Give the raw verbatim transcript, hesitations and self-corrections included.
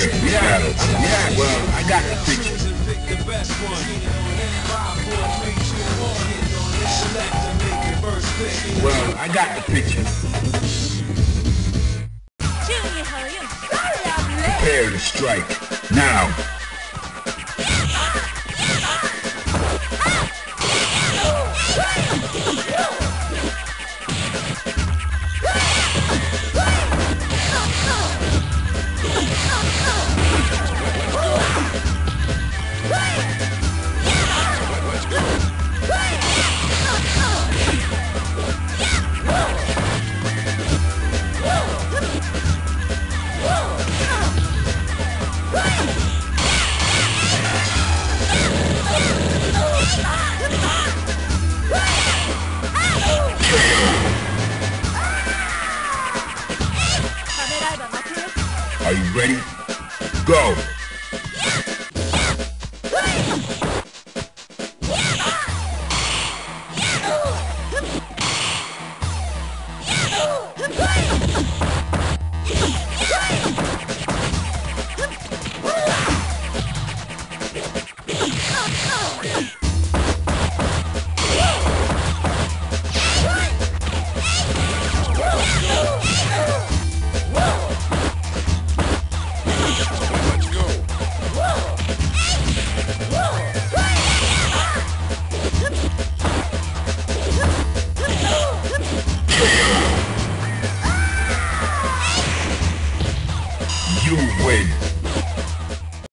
here. Yeah, yeah, well, I got the picture. Well, I got the picture. Prepare to strike. Now. Are you ready? Go!